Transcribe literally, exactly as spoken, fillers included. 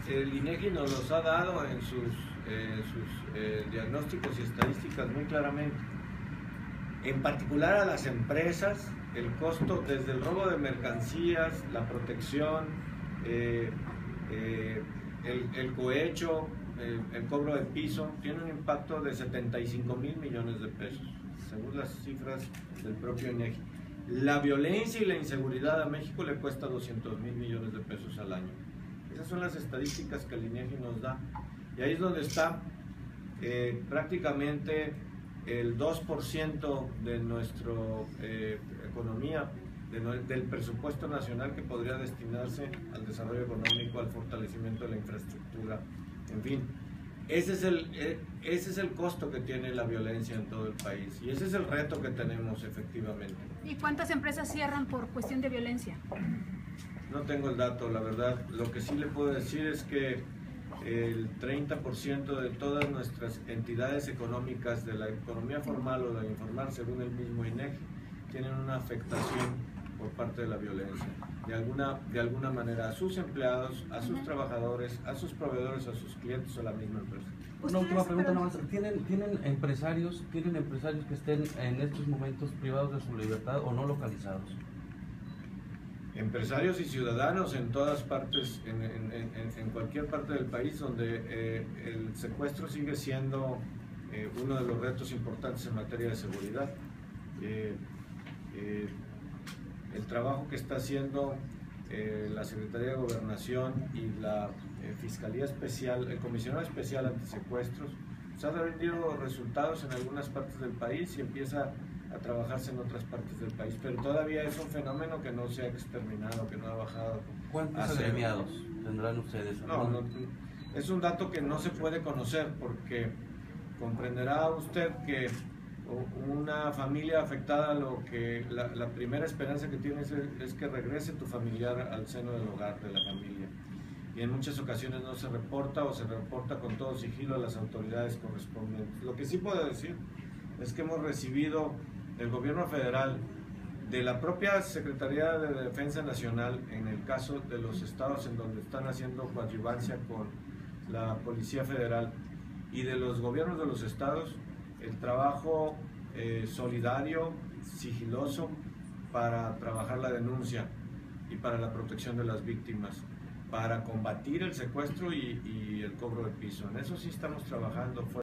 el INEGI nos los ha dado en sus, eh, sus eh, diagnósticos y estadísticas muy claramente. En particular a las empresas, el costo desde el robo de mercancías, la protección, eh, eh, el, el cohecho, eh, el cobro de piso, tiene un impacto de setenta y cinco mil millones de pesos, según las cifras del propio INEGI. La violencia y la inseguridad a México le cuesta doscientos mil millones de pesos al año. Esas son las estadísticas que el INEGI nos da. Y ahí es donde está eh, prácticamente el dos por ciento de nuestra eh, economía, de no, del presupuesto nacional que podría destinarse al desarrollo económico, al fortalecimiento de la infraestructura, en fin. Ese es, el, ese es el costo que tiene la violencia en todo el país y ese es el reto que tenemos efectivamente. ¿Y cuántas empresas cierran por cuestión de violencia? No tengo el dato, la verdad. Lo que sí le puedo decir es que el treinta por ciento de todas nuestras entidades económicas, de la economía formal o de la informal, según el mismo INEGI, tienen una afectación por parte de la violencia, de alguna, de alguna manera, a sus empleados, a sus trabajadores, a sus proveedores, a sus clientes o a la misma empresa. Una última pregunta nada más. ¿Tienen, tienen empresarios, tienen empresarios que estén en estos momentos privados de su libertad o no localizados? Empresarios y ciudadanos en todas partes, en, en, en, en cualquier parte del país donde eh, el secuestro sigue siendo eh, uno de los retos importantes en materia de seguridad. Eh, eh, el trabajo que está haciendo eh, la Secretaría de Gobernación y la eh, Fiscalía Especial, el Comisionado Especial Antisecuestros, pues ha rendido resultados en algunas partes del país y empieza a trabajarse en otras partes del país, pero todavía es un fenómeno que no se ha exterminado, que no ha bajado. ¿Cuántos agremiados tendrán ustedes? No, no, es un dato que no se puede conocer porque comprenderá usted que una familia afectada, lo que la, la primera esperanza que tiene es, es que regrese tu familiar al seno del hogar de la familia, y en muchas ocasiones no se reporta o se reporta con todo sigilo a las autoridades correspondientes. Lo que sí puedo decir es que hemos recibido del gobierno federal, de la propia Secretaría de Defensa Nacional, en el caso de los estados en donde están haciendo coadyuvancia con la Policía Federal, y de los gobiernos de los estados, el trabajo eh, solidario, sigiloso, para trabajar la denuncia y para la protección de las víctimas, para combatir el secuestro y, y el cobro de piso. En eso sí estamos trabajando.